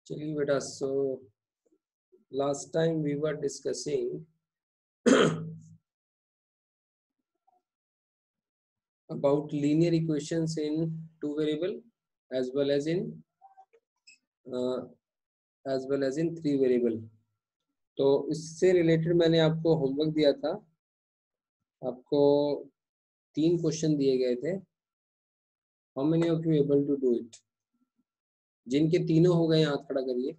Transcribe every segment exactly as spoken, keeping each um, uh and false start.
चलिए बेटा, so last time we were discussing about linear equations in two variable as well as in uh, as well as in three variable. तो इससे related मैंने आपको homework दिया था। आपको तीन क्वेश्चन दिए गए थे। How many of you able to do it? जिनके तीनों हो गए हाथ खड़ा करिए।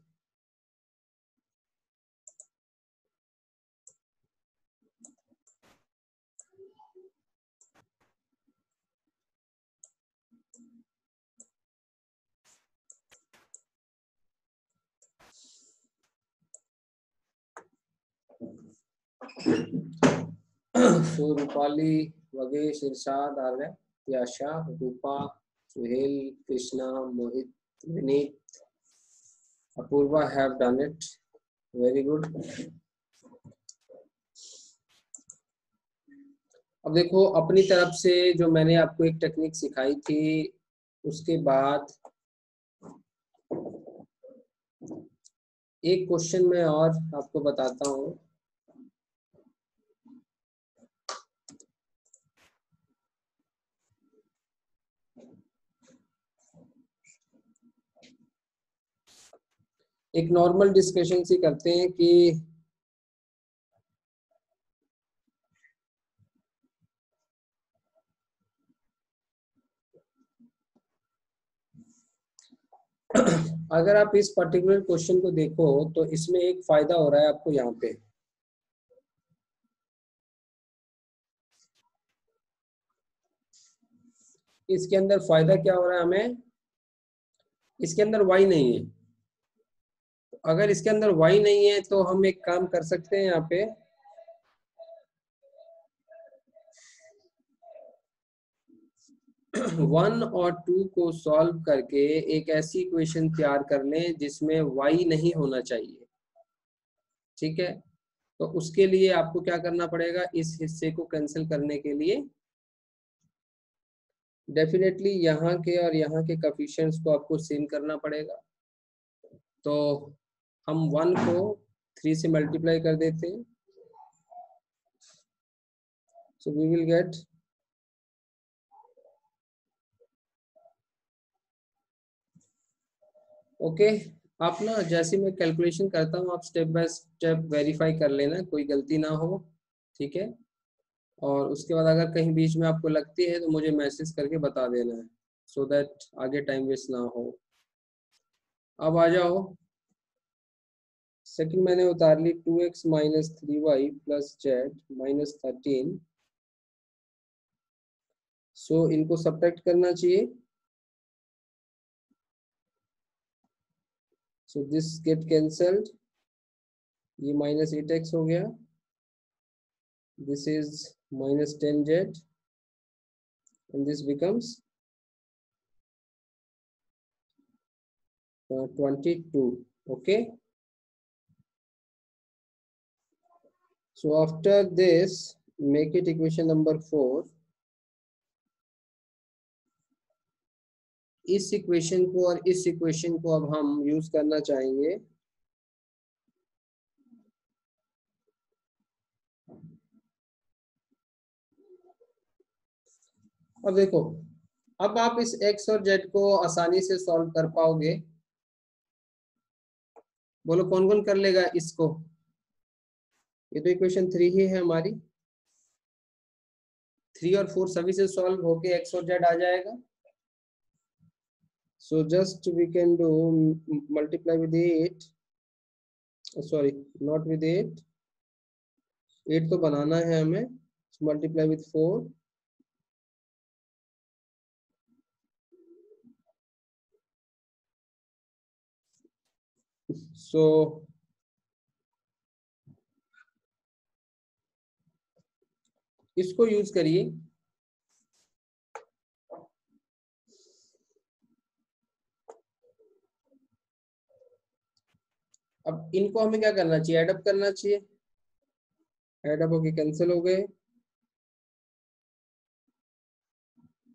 So Rupali, Vagesh, Irshad, Arya, Yasha, Rupa, Suhel, Krishna, Mohit, Vineet, Apurva have done it. Very good. अब देखो, अपनी तरफ से जो मैंने आपको एक टेक्निक सिखाई थी, उसके बाद एक क्वेश्चन मैं और आपको बताता हूँ। एक नॉर्मल डिस्कशन सी करते हैं कि अगर आप इस पर्टिकुलर क्वेश्चन को देखो तो इसमें एक फायदा हो रहा है आपको यहाँ पे। इसके अंदर फायदा क्या हो रहा है हमें? इसके अंदर y नहीं है। अगर इसके अंदर y नहीं है तो हम एक काम कर सकते हैं यहाँ पे। वन और टू को सॉल्व करके एक ऐसी इक्वेशन तैयार कर लें जिसमें y नहीं होना चाहिए। ठीक है, तो उसके लिए आपको क्या करना पड़ेगा? इस हिस्से को कैंसिल करने के लिए डेफिनेटली यहाँ के और यहाँ के कोएफिशिएंट्स को आपको सेम करना पड़ेगा। तो हम वन को थ्री से मल्टीप्लाई कर देते हैं। So we will get okay. आप ना जैसे मैं कैलकुलेशन करता हूँ, आप स्टेप बाय स्टेप वेरीफाई कर लेना, कोई गलती ना हो। ठीक है, और उसके बाद अगर कहीं बीच में आपको लगती है तो मुझे मैसेज करके बता देना है, सो दैट आगे टाइम वेस्ट ना हो। अब आ जाओ, सेकंड मैंने उतार ली two x minus three y plus z minus thirteen. So इनको सब्ट्रैक्ट करना चाहिए। सो दिस गेट कैंसल्ड, ये माइनस एट एक्स हो गया, this is minus ten z and this becomes uh, twenty-two. Okay, so after this make it equation number four. इस equation को और इस इक्वेशन को अब हम यूज करना चाहेंगे। अब देखो, अब आप इस x और z को आसानी से सॉल्व कर पाओगे। बोलो कौन कौन कर लेगा इसको? ये तो इक्वेशन थ्री ही है हमारी। थ्री और फोर सभी से सॉल्व होके x और z आ जाएगा। So just we can do multiply with eight, sorry not with eight, eight तो बनाना है हमें, so multiply with four, so इसको यूज करिए। अब इनको हमें क्या करना चाहिए? एडअप करना चाहिए। एडअप होके कैंसिल हो गए,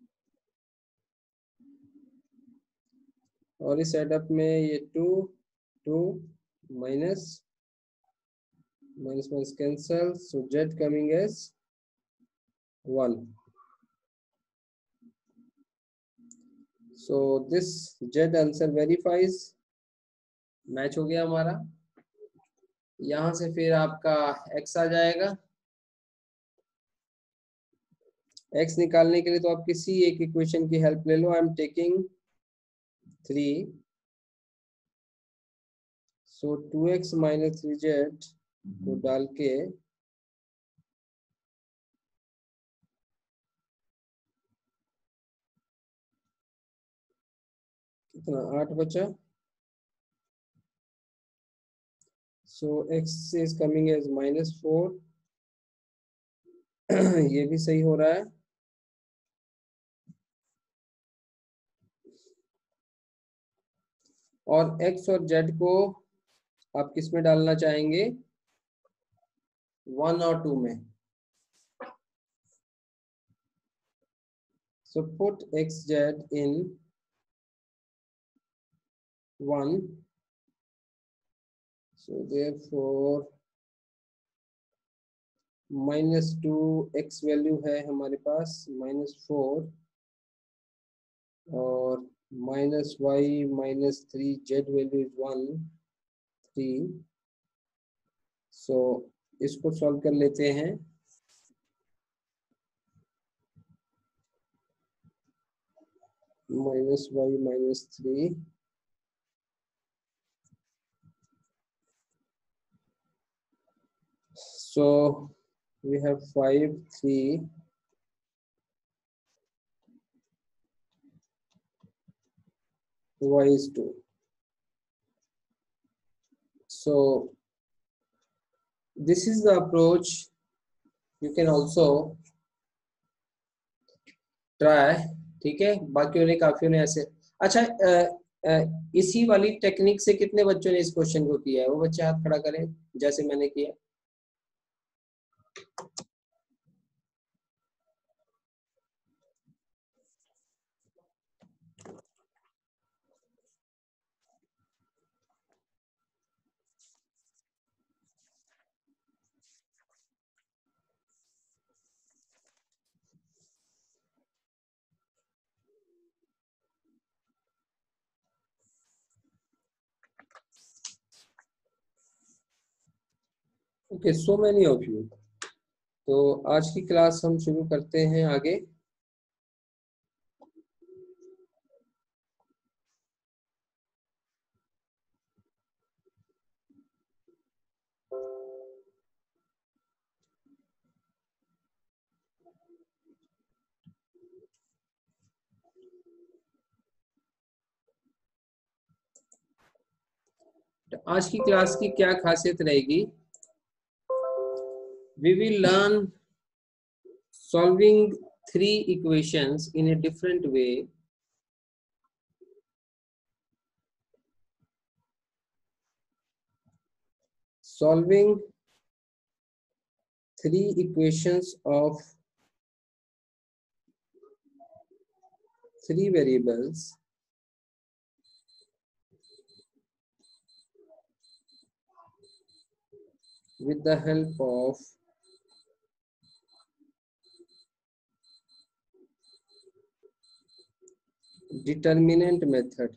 और इस एडअप में ये two two minus minus minus cancel, so z coming as one. So this z answer verifies, match हो गया हमारा। यहां से फिर आपका x आ जाएगा। x निकालने के लिए तो आप किसी एक इक्वेशन की हेल्प ले लो। I am taking three, so two x minus three z को डाल के कितना आठ बचा। So x is coming as minus four, ये भी सही हो रहा है। और x और z को आप किस में डालना चाहेंगे, वन और टू में। So put xz in one. So therefore minus two x value है हमारे पास माइनस फोर, और minus y minus three, z value is one three. So इसको सॉल्व कर लेते हैं। Minus y minus three, so we have five three y is two. So this is the approach you can also try, ठीक है। बाकियों ने काफियों ने ऐसे, अच्छा आ, आ, इसी वाली टेक्निक से कितने बच्चों ने इस क्वेश्चन को किया है, वो बच्चे हाथ खड़ा करें जैसे मैंने किया। Okay, so many of you. तो आज की क्लास हम शुरू करते हैं आगे। आज की क्लास की क्या खासियत रहेगी, we will learn solving three equations in a different way. Solving three equations of three variables with the help of determinant method.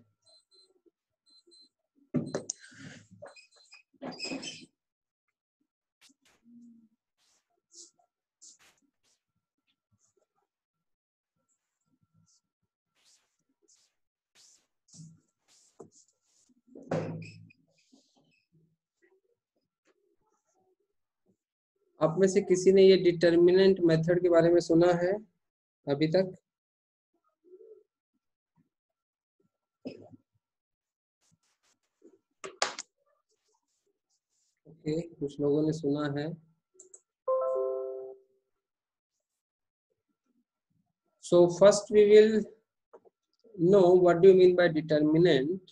आप में से किसी ने ये डिटर्मिनेंट मेथड के बारे में सुना है अभी तक? ओके, कुछ लोगों ने सुना है। So first we will know what do you mean by determinant.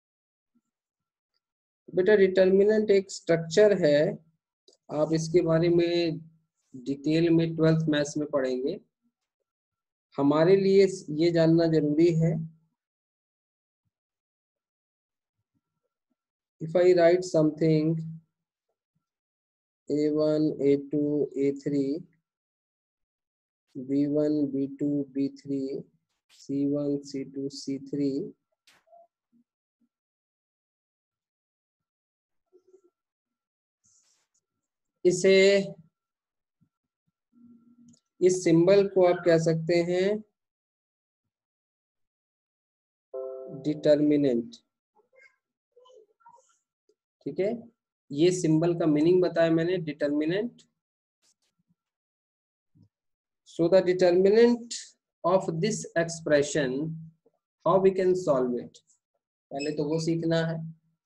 बेटा डिटर्मिनेंट एक स्ट्रक्चर है, आप इसके बारे में डिटेल में ट्वेल्थ मैथ्स में पढ़ेंगे। हमारे लिए ये जानना जरूरी है if I write something a one, a two, a three, b one, b two, b three, c one, c two, c three, इसे इस सिंबल को आप कह सकते हैं डिटर्मिनेंट। ठीक है, ये सिंबल का मीनिंग बताया मैंने, determinant. So the determinant of this expression, how we can solve it, पहले तो वो सीखना है।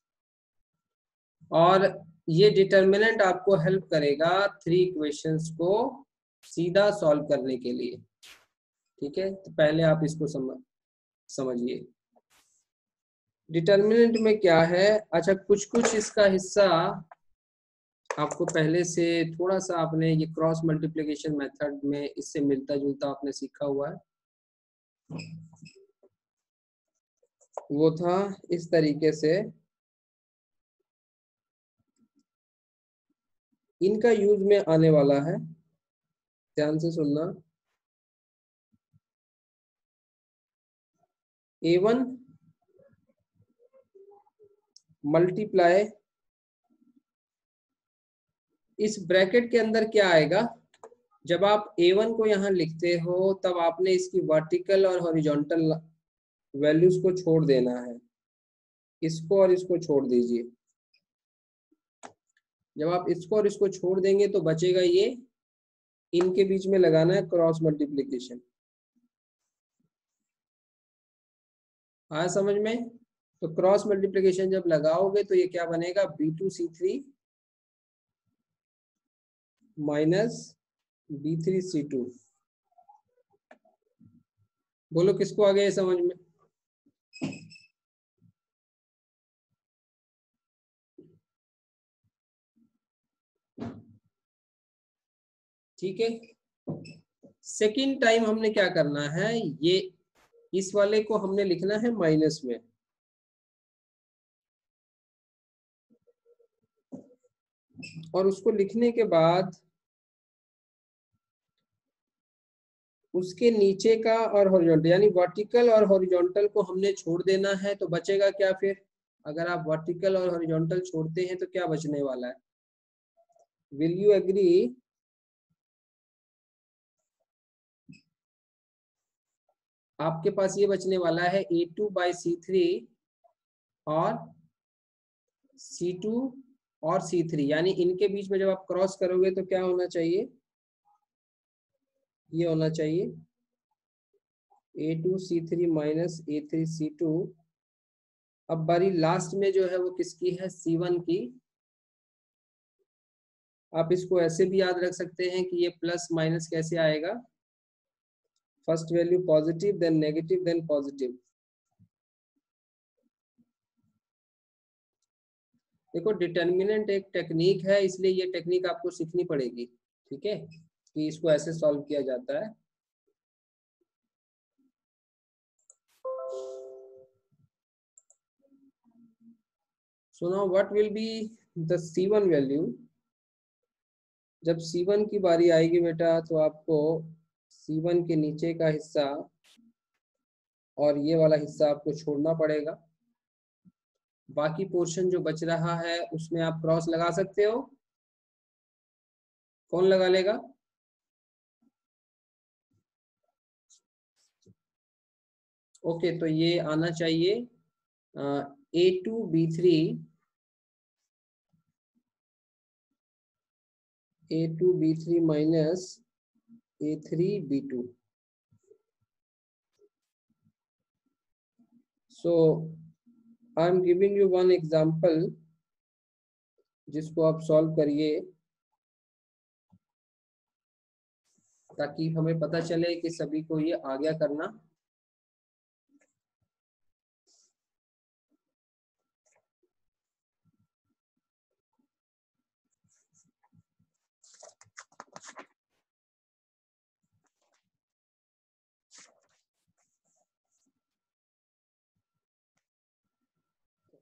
और ये डिटर्मिनेंट आपको हेल्प करेगा थ्री इक्वेशंस को सीधा सॉल्व करने के लिए। ठीक है, तो पहले आप इसको समझ समझिए डिटर्मिनेंट में क्या है। अच्छा, कुछ कुछ इसका हिस्सा आपको पहले से थोड़ा सा आपने ये क्रॉस मल्टीप्लिकेशन मेथड में इससे मिलता जुलता आपने सीखा हुआ है। वो था इस तरीके से, इनका यूज में आने वाला है, ध्यान से सुनना। ए वन मल्टीप्लाई, इस ब्रैकेट के अंदर क्या आएगा, जब आप ए वन को यहाँ लिखते हो तब आपने इसकी वर्टिकल और हॉरिजॉन्टल वैल्यूज को छोड़ देना है, इसको और इसको छोड़ दीजिए। जब आप इसको और इसको छोड़ देंगे तो बचेगा ये, इनके बीच में लगाना है क्रॉस मल्टीप्लिकेशन। आया समझ में? तो क्रॉस मल्टीप्लिकेशन जब लगाओगे तो ये क्या बनेगा, B two C three minus B three C two. बोलो किसको आ गया समझ में? ठीक है, सेकेंड टाइम हमने क्या करना है, ये इस वाले को हमने लिखना है माइनस में, और उसको लिखने के बाद उसके नीचे का और हॉरिजॉन्टल, यानी वर्टिकल और हॉरिजॉन्टल को हमने छोड़ देना है। तो बचेगा क्या फिर, अगर आप वर्टिकल और हॉरिजॉन्टल छोड़ते हैं तो क्या बचने वाला है, विल यू एग्री? आपके पास ये बचने वाला है A two by C three और सी टू और सी थ्री, यानी इनके बीच में जब आप क्रॉस करोगे तो क्या होना चाहिए, ये होना चाहिए A two C three minus A three C two. अब बारी लास्ट में जो है वो किसकी है, सी वन की। आप इसको ऐसे भी याद रख सकते हैं कि ये प्लस माइनस कैसे आएगा, first value positive then negative then positive. देखो डिटर्मिनेंट एक टेक्निक है, इसलिए ये टेक्निक आपको सीखनी पड़ेगी। ठीक है, कि इसको ऐसे सॉल्व किया जाता है। So now what will be the C one value. जब सी वन की बारी आएगी बेटा तो आपको सी वन के नीचे का हिस्सा और ये वाला हिस्सा आपको छोड़ना पड़ेगा। बाकी पोर्शन जो बच रहा है उसमें आप क्रॉस लगा सकते हो। कौन लगा लेगा? ओके, तो ये आना चाहिए A two B three, A two B three minus A three B two. So I am giving you one example जिसको आप सॉल्व करिए ताकि हमें पता चले कि सभी को ये आ गया करना।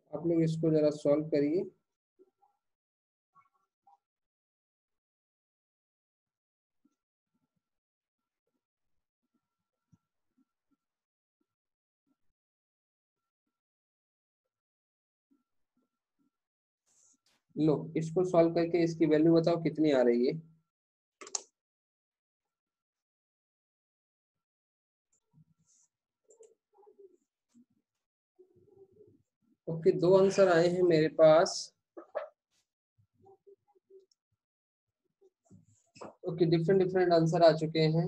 आप लोग इसको जरा सॉल्व करिए। लो, इसको सॉल्व करके इसकी वैल्यू बताओ कितनी आ रही है। ओके, दो आंसर आए हैं मेरे पास। ओके, डिफरेंट डिफरेंट आंसर आ चुके हैं।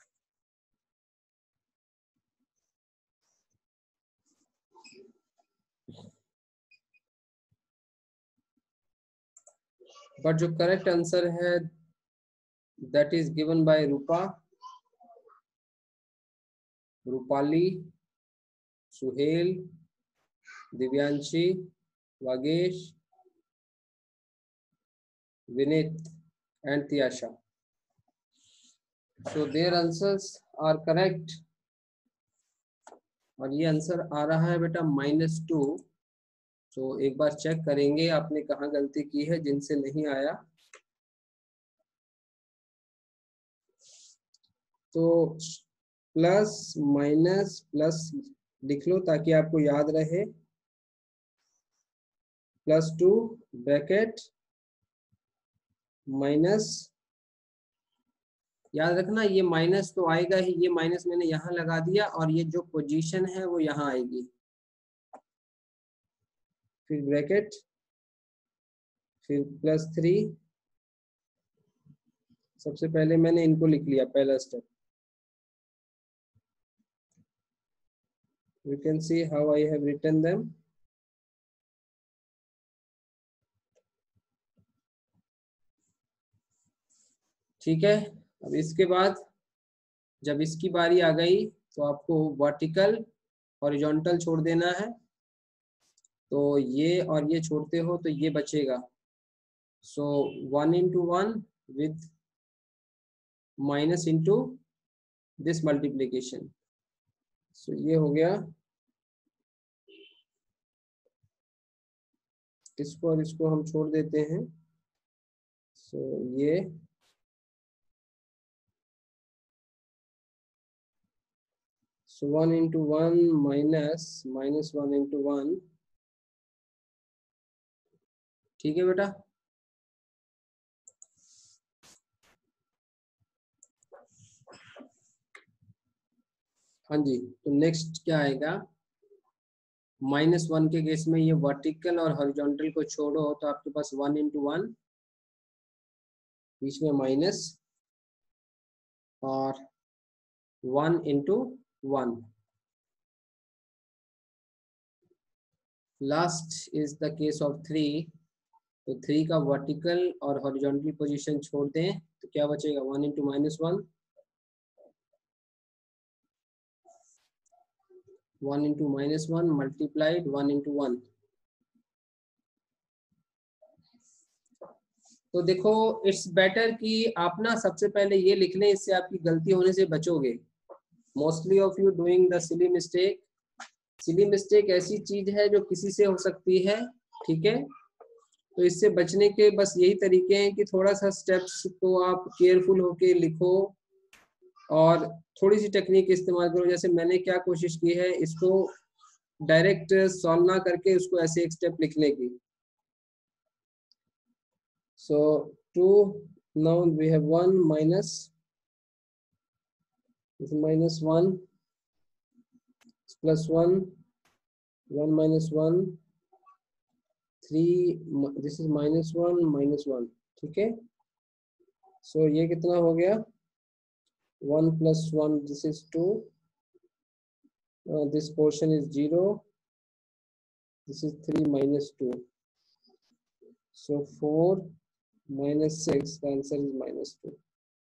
बट जो करेक्ट आंसर है that is given by Rupa, Rupali, Suhel, Divyanshi, Vagesh, Vineet and Tiyasha. So their answers are correct. और ये आंसर आ रहा है बेटा माइनस टू। तो एक बार चेक करेंगे आपने कहाँ गलती की है जिनसे नहीं आया। तो प्लस माइनस प्लस लिख लो ताकि आपको याद रहे। प्लस टू ब्रैकेट माइनस, याद रखना ये माइनस तो आएगा ही, ये माइनस मैंने यहाँ लगा दिया और ये जो पोजीशन है वो यहाँ आएगी। फिर ब्रैकेट, फिर प्लस थ्री। सबसे पहले मैंने इनको लिख लिया, पहला step. You can see how I have written them. ठीक है, अब इसके बाद जब इसकी बारी आ गई तो आपको वर्टिकल हॉरिजॉन्टल छोड़ देना है। तो ये और ये छोड़ते हो तो ये बचेगा। So one into one with minus into this multiplication. So ये हो गया, इसको और इसको हम छोड़ देते हैं। सो so, ये so one into one minus minus one into one. ठीक है बेटा। हाँ जी, तो नेक्स्ट क्या आएगा, माइनस वन के केस में ये वर्टिकल और हॉरिजॉन्टल को छोड़ो तो आपके पास वन इंटू वन, बीच में माइनस, और one into one. Last is the case of three. तो थ्री का वर्टिकल और हॉरिजॉन्टल पोजीशन छोड़ दें तो क्या बचेगा, one into minus one, one into minus one multiplied one into one. तो देखो इट्स बेटर कि आप ना सबसे पहले ये लिख लें, इससे आपकी गलती होने से बचोगे। Mostly of you doing the silly mistake. Silly mistake ऐसी चीज है जो किसी से हो सकती है, ठीक है। तो इससे बचने के बस यही तरीके हैं कि थोड़ा सा स्टेप्स को आप केयरफुल होके लिखो और थोड़ी सी टेक्निक इस्तेमाल करो। जैसे मैंने क्या कोशिश की है, इसको डायरेक्ट सॉल्व ना करके उसको ऐसे एक स्टेप लिखने की। So two, now we have one minus minus one plus one, one minus one, three, this is minus one minus one, ठीक है। सो ये कितना हो गया, one plus one, this is two, this portion is zero, this is three minus two, so four minus six, the answer is minus two.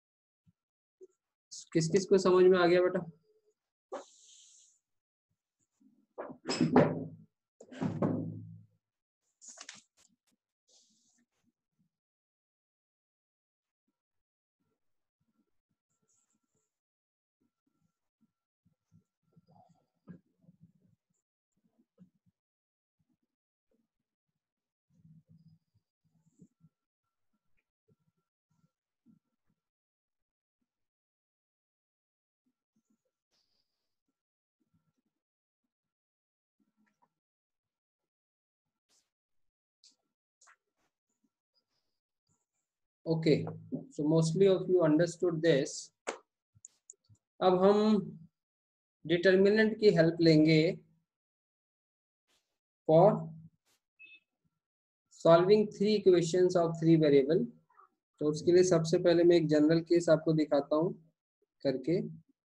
किस किस को समझ में आ गया बेटा? Okay, so mostly of you understood this. अब हम डिटर्मिनेंट की हेल्प लेंगे for solving three equations of three variable. तो उसके लिए सबसे पहले मैं एक जनरल केस आपको दिखाता हूँ करके।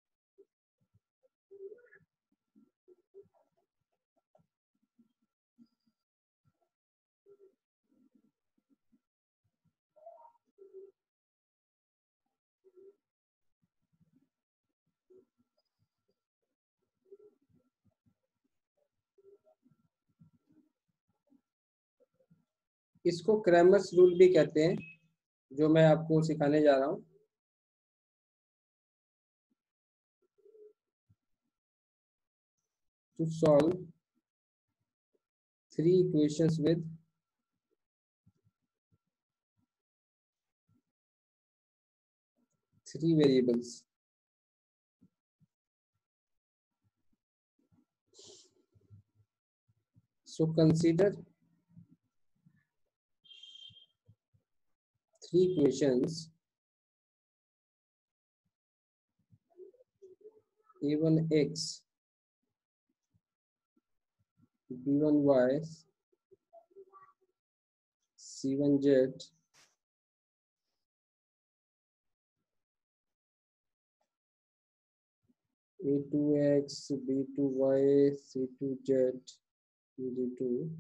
इसको क्रैमर्स रूल भी कहते हैं, जो मैं आपको सिखाने जा रहा हूँ। To solve three equations with three variables. So consider three equations a one x, b one y, c one z, a two x, b two y, c two z, d two.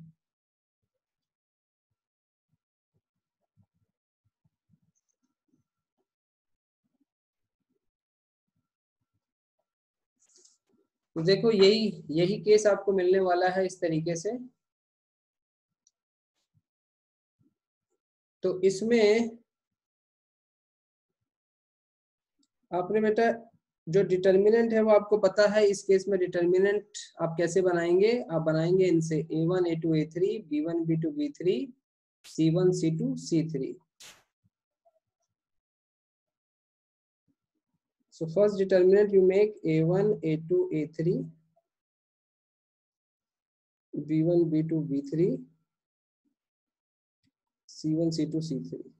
तो देखो यही यही case आपको मिलने वाला है इस तरीके से। तो इसमें आपने बेटा जो डिटर्मिनेंट है वो आपको पता है। इस केस में डिटर्मिनेंट आप कैसे बनाएंगे? आप बनाएंगे इनसे A one A two A three, B one B two B three, C one C two C three. So first determinant you make a one a two a three, b one b two b three, c one c two c three.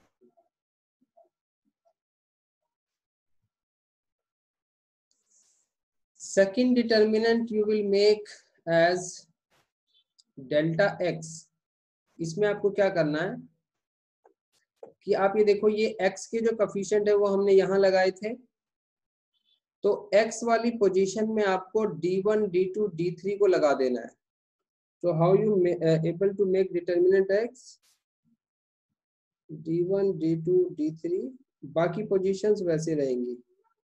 Second determinant you will make as delta x. इसमें आपको क्या करना है कि आप ये देखो, ये x के जो कोफिशिएंट है वो हमने यहाँ लगाए थे। तो x वाली पोजीशन में आपको D one D two D three को लगा देना है। So how you able to make determinant x? D one D two D three, बाकी पोजीशंस वैसे रहेंगी।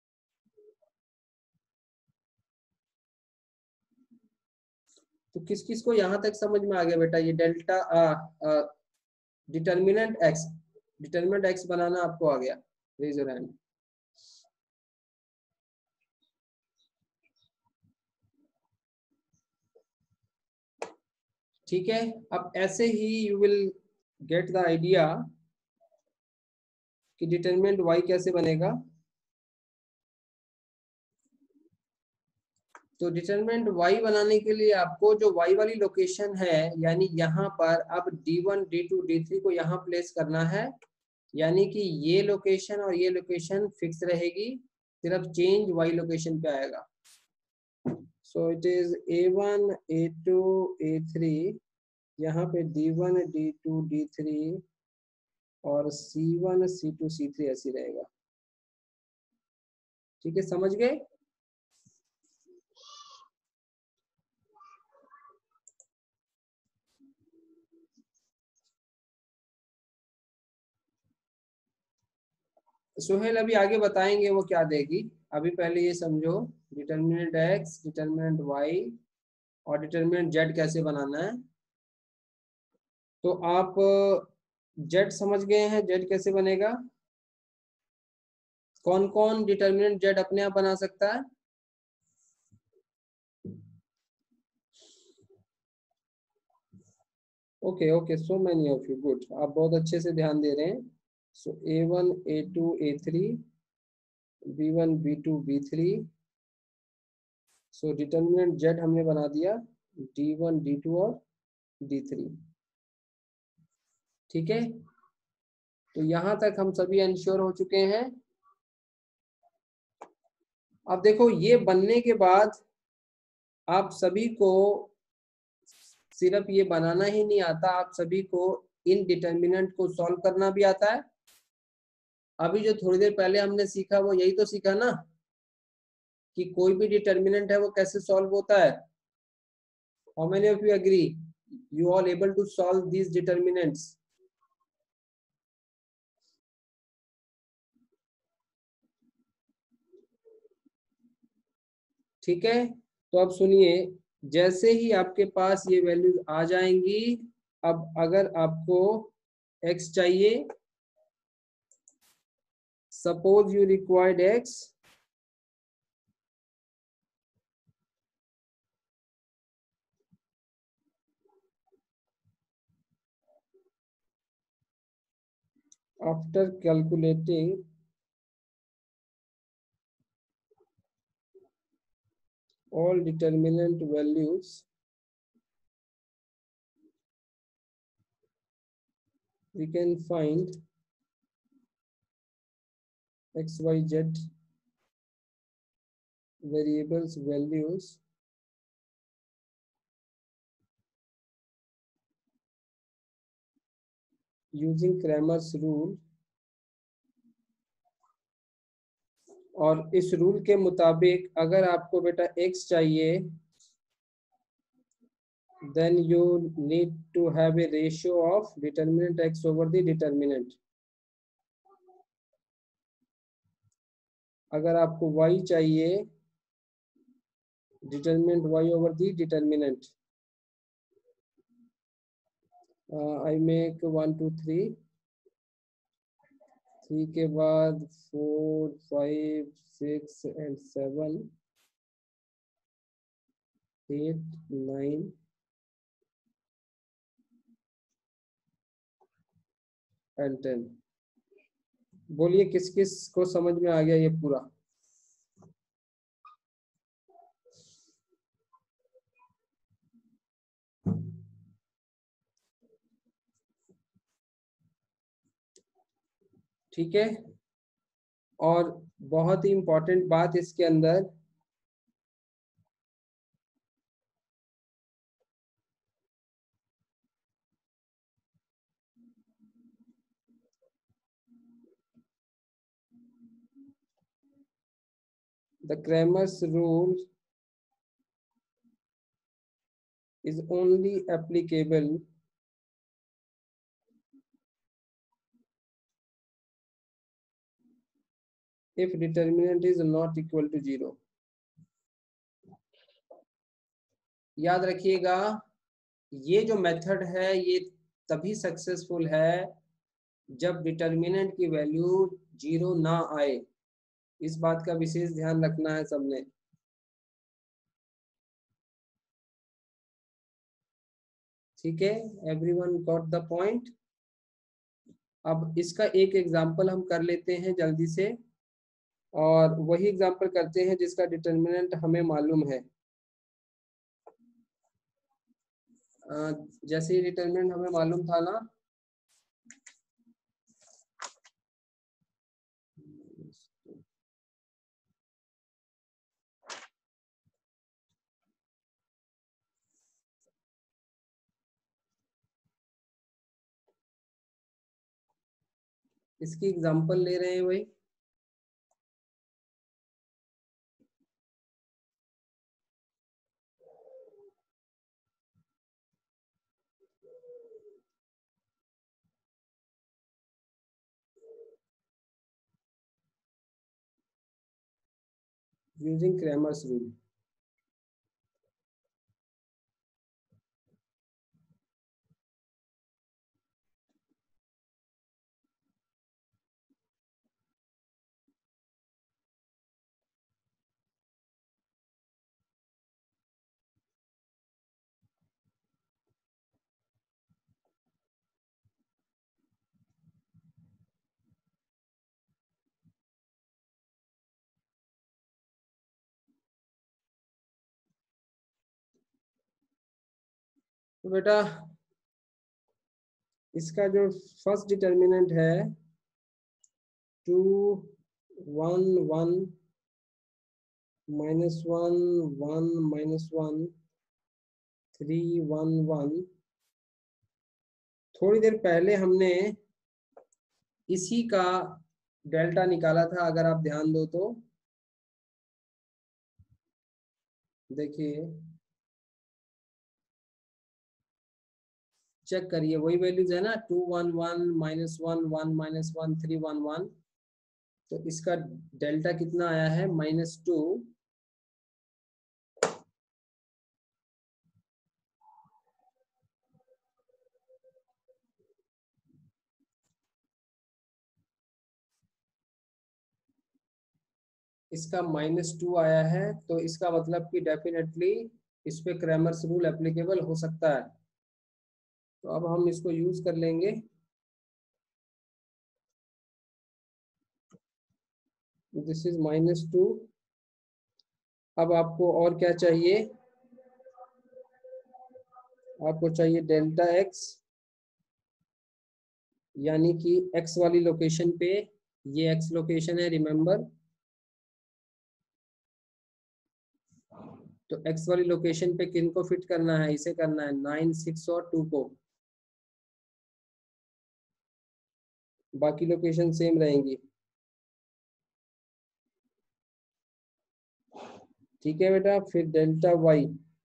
तो किस किस को यहां तक समझ में आ गया बेटा? ये delta determinant x, determinant x बनाना आपको आ गया? Raise your hand. ठीक है, अब ऐसे ही you will get the idea कि डिटर्मिनेंट वाई कैसे बनेगा। तो डिटरमिनेंट y बनाने के लिए आपको जो y वाली लोकेशन है, यानी यहाँ पर अब D one D two D three को यहाँ प्लेस करना है। यानी कि ये लोकेशन और ये लोकेशन फिक्स रहेगी, सिर्फ चेंज y लोकेशन पे आएगा। So it is A one A two A three, यहाँ पे D one D two D three और C one C two C three ऐसी रहेगा। ठीक है, समझ गए? सोहेल अभी आगे बताएंगे वो क्या देगी, अभी पहले ये समझो डिटर्मिनेंट x, डिटर्मिनेंट y और डिटर्मिनेंट z कैसे बनाना है। तो आप z समझ गए हैं, z कैसे बनेगा? कौन कौन डिटर्मिनेंट z अपने आप बना सकता है? Okay okay, so many of you, good, आप बहुत अच्छे से ध्यान दे रहे हैं। So A one A two A three, B one B two B three. So determinant z हमने बना दिया डी वन डी टू और डी थ्री। ठीक है, तो यहां तक हम सभी इंश्योर हो चुके हैं। अब देखो ये बनने के बाद आप सभी को सिर्फ ये बनाना ही नहीं आता, आप सभी को इन डिटर्मिनेंट को सॉल्व करना भी आता है। अभी जो थोड़ी देर पहले हमने सीखा वो यही तो सीखा ना, कि कोई भी डिटर्मिनेंट है वो कैसे सॉल्व होता है। How many of you agree, you all able to solve these determinants? ठीक है, तो अब सुनिए, जैसे ही आपके पास ये वैल्यूज आ जाएंगी, अब अगर आपको x चाहिए, suppose you required x, after calculating all determinant values, we can find x y z variables values using Cramer's rule। और इस रूल के मुताबिक अगर आपको बेटा x चाहिए, then you need to have a ratio of determinant x over the determinant। अगर आपको y चाहिए, determinant y over the determinant। uh, I make one two three, three के बाद four five six and seven, eight nine and ten. बोलिए किस किस को समझ में आ गया ये पूरा? ठीक है, और बहुत ही इंपॉर्टेंट बात इसके अंदर, the Cramer's rule is only applicable if determinant is not equal to zero। याद रखिएगा, ये जो मेथड है ये तभी सक्सेसफुल है जब डिटर्मिनेंट की वैल्यू जीरो ना आए। इस बात का विशेष ध्यान रखना है सबने। ठीक है, एवरीवन गॉट द पॉइंट। अब इसका एक एग्जांपल हम कर लेते हैं जल्दी से, और वही एग्जांपल करते हैं जिसका डिटर्मिनेंट हमें मालूम है। जैसे ही डिटर्मिनेंट हमें मालूम था ना, इसकी एग्जांपल ले रहे हैं वही। Using Cramer's rule. तो बेटा इसका जो फर्स्ट डिटर्मिनेंट है two one one minus one one minus one three one one. थोड़ी देर पहले हमने इसी का डेल्टा निकाला था, अगर आप ध्यान दो तो देखिए, चेक करिए, वही वैल्यूज है ना, two one one minus one one minus one three one one. तो इसका डेल्टा कितना आया है, माइनस टू। इसका माइनस टू आया है, तो इसका मतलब कि डेफिनेटली इस पे क्रैमर्स रूल एप्लीकेबल हो सकता है। तो अब हम इसको यूज कर लेंगे। This is minus two. अब आपको और क्या चाहिए, आपको चाहिए डेल्टा एक्स, यानी कि एक्स वाली लोकेशन पे, ये एक्स लोकेशन है रिमेंबर। तो एक्स वाली लोकेशन पे किन को फिट करना है, इसे करना है नाइन सिक्स और टू को, बाकी लोकेशन सेम रहेंगी। ठीक है बेटा, फिर डेल्टा वाई,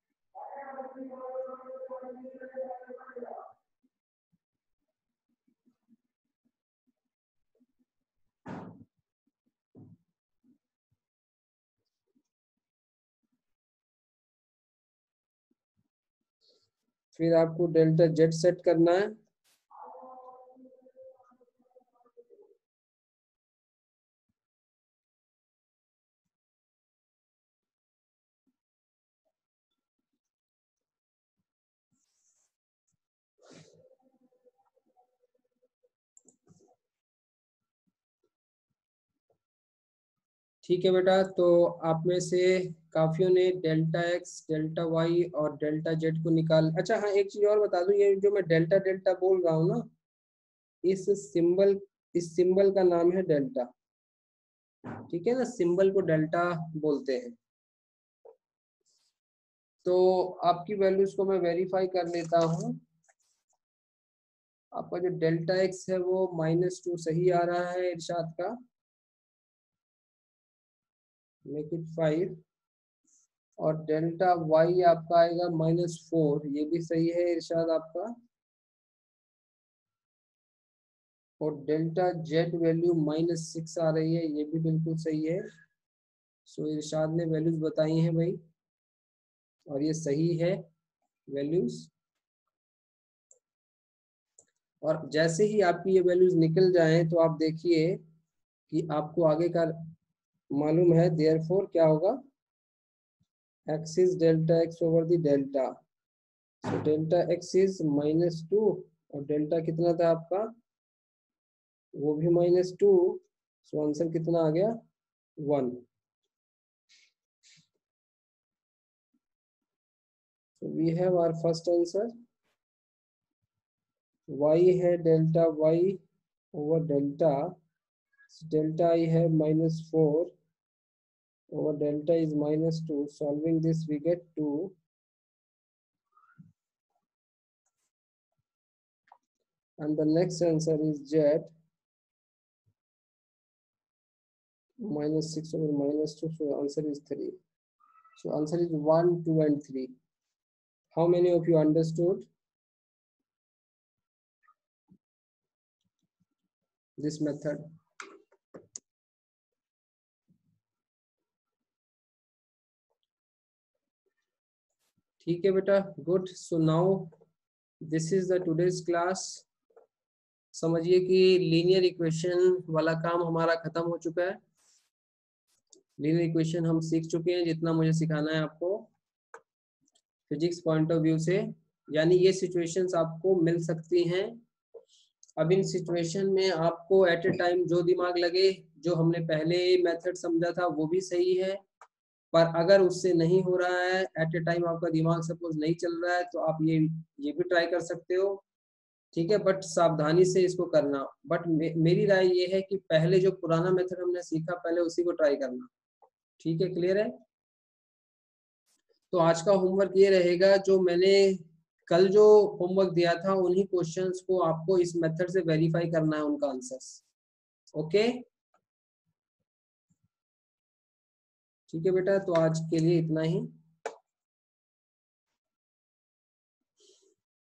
फिर आपको डेल्टा जेड सेट करना है। ठीक है बेटा, तो आप में से काफियों ने डेल्टा एक्स, डेल्टा वाई और डेल्टा जेड को निकाल। अच्छा हाँ, एक चीज और बता दूं, ये जो मैं डेल्टा डेल्टा बोल रहा हूँ ना, इस सिंबल इस सिंबल का नाम है डेल्टा। ठीक है ना, सिंबल को डेल्टा बोलते हैं। तो आपकी वैल्यूज को मैं वेरीफाई कर लेता हूँ। आपका जो डेल्टा एक्स है वो माइनस टू सही आ रहा है इरशाद का, मेक इट फाइव। और डेल्टा वाई आपका आएगा माइनस फोर, ये भी सही है इरशाद आपका। और delta z value minus six आ रही है, ये भी बिल्कुल सही है। सो इरशाद ने वैल्यूज बताई हैं भाई, और ये सही है वैल्यूज। और जैसे ही आपकी ये वैल्यूज निकल जाएं तो आप देखिए कि आपको आगे का मालूम है, देयरफॉर क्या होगा, x is delta x over the delta। so delta x is minus two, और डेल्टा कितना था आपका, वो भी माइनस टू। सो आंसर कितना आ गया, one. so we have our first answer, y है delta y over delta, delta I है minus four over delta is minus two. Solving this we get two. And the next answer is Z, minus six over minus two, so answer is three. So answer is one, two and three. How many of you understood this method? ठीक है बेटा, good. So now this is the today's class. समझिए कि linear equation वाला काम हमारा खत्म हो चुका है। लीनियर इक्वेशन हम सीख चुके हैं जितना मुझे सिखाना है आपको फिजिक्स पॉइंट ऑफ व्यू से। यानी ये सिचुएशंस आपको मिल सकती हैं। अब इन सिचुएशन में आपको एट ए टाइम जो दिमाग लगे, जो हमने पहले मेथड समझा था वो भी सही है, पर अगर उससे नहीं हो रहा है, एट ए टाइम आपका दिमाग सपोज नहीं चल रहा है, तो आप ये ये भी ट्राई कर सकते हो ठीक है, बट सावधानी से इसको करना। बट मे, मेरी राय ये है कि पहले जो पुराना मेथड हमने सीखा पहले उसी को ट्राई करना। ठीक है, क्लियर है। तो आज का होमवर्क ये रहेगा, जो मैंने कल जो होमवर्क दिया था उन्हीं क्वेश्चंस को आपको इस मेथड से वेरीफाई करना है उनका आंसर्स। ओके, ठीक है बेटा, तो आज के लिए इतना ही।